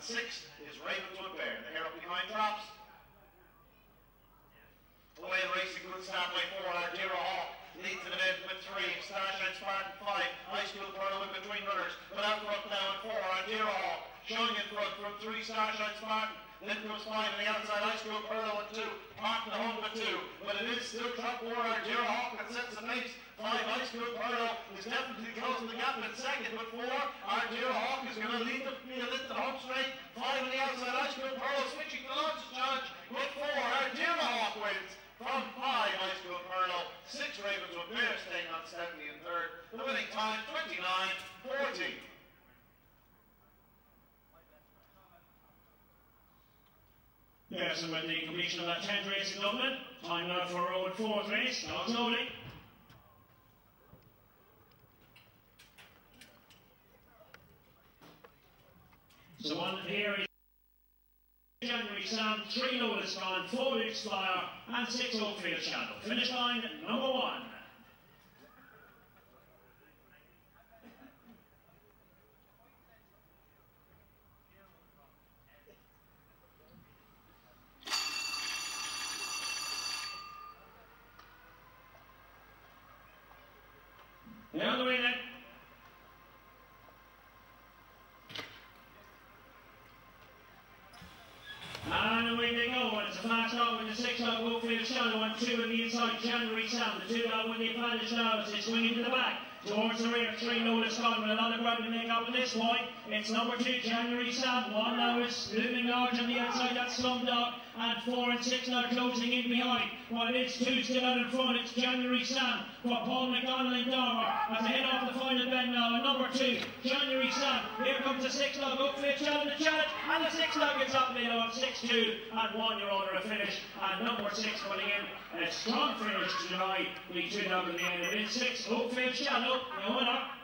6 is Ravenswood Bear. The hair up behind drops. Away racing, good start by 4, Ardira Hawk. Leads in the mid with 3, Starshine Spartan 5, High School Pearl in between runners. But out front now at 4, Ardira Hawk. Showing in front from 3, Starshine Spartan. Then comes 5 on the outside, High School Pearl at 2. Martin the home with 2. But it is still top 4, Ardira Hawk that sets the pace. 5, High School Pearl is definitely closing the gap in second. But 4, Ardira Hawk is going to lead the home straight. 5 on the outside, High School Pearl switching the launch charge. But 4, Ardira Hawk wins. From 5, High School Pearl, 6 Ravenswood Bear staying on 70 and third. The winning time, 29:40. Yes, and with the completion of that 10th race in Dublin, time now for road 4th race, Dogs Only. So on here is January Sam, 3 Lotus Gone, 4 Big Flyer, and 6 Oakfield Shadow. Finish line number 1. They're on the way then. And away they go, and it's a fast dog with the 6 dog Oakfield Shadow and 2 on the inside, January Sam. The 2 dog with the advantage now as they swing into the back. Towards the rear, 3 Lotus Gone with a lot of ground to make up at this point. It's number 2, January Sam. 1 now is looming large on the outside, that's Slumdog. And 4 and 6 now closing in behind. While it's 2 still out in front, it's January Sam for Paul McDonald and Dormer. As they head off the final bend now, and number 2, January Sam. Here comes the 6 dog, Oakfield Shadow the challenge. And the 6 dog gets up middle on 6-2 and 1 year under a finish. And number 6 putting in a strong finish to deny the 2 dog in the end. It is 6, Oakfield Shadow, the winner.